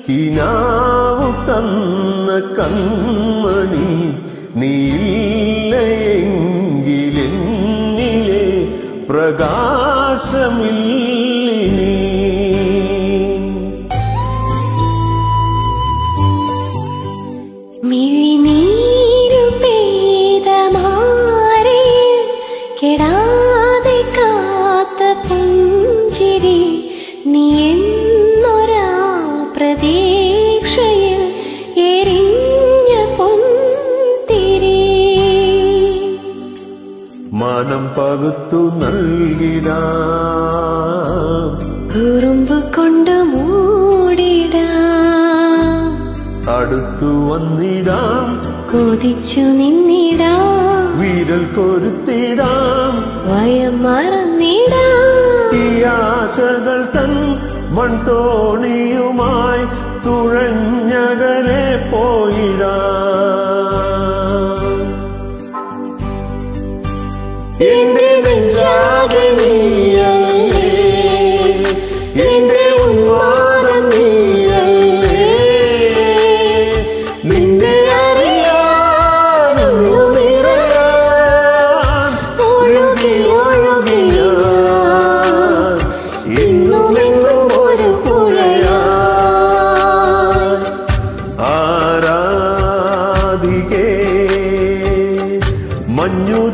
കിനാവു തന്ന കൺമണി നീയില്ലയെങ്കിലെന്നിലെ പ്രകാശമില്ലിനി. മിഴിനീരു പെയ്ത മാറിൽ കെടാതെ കാത്ത പുഞ്ചിരി നീ എന്നൊരാ പ്രതീക്ഷയിൽ എരിഞ്ഞ പൊന്തിരി. മനം പകുത്തു നൽകിടാം, കുറുമ്പ് കൊണ്ട് മൂടിടാം, അടുത്തു വന്നിടാം, കൊതിച്ചു നിന്നിടാം, വിരൽ കൊരുത്തിടാം, സ്വയം മറന്നിടാം. ഈ ആശകൾ തൻ മൺതോണിയുമായി തുഴഞ്ഞകലെ പോയിടാം. എന്റെ നെഞ്ചാകെ നീയല്ലേ, എന്റെ ഉന്മാദം നീയല്ലേ, നിന്നെ അറിയാനൊന്നു നിറയാൻ ഒഴുകി ഒഴുകിയാൻ ഇന്നുമെന്നും ഒരു പുഴയാൻ. ആരാധികേ മഞ്ഞു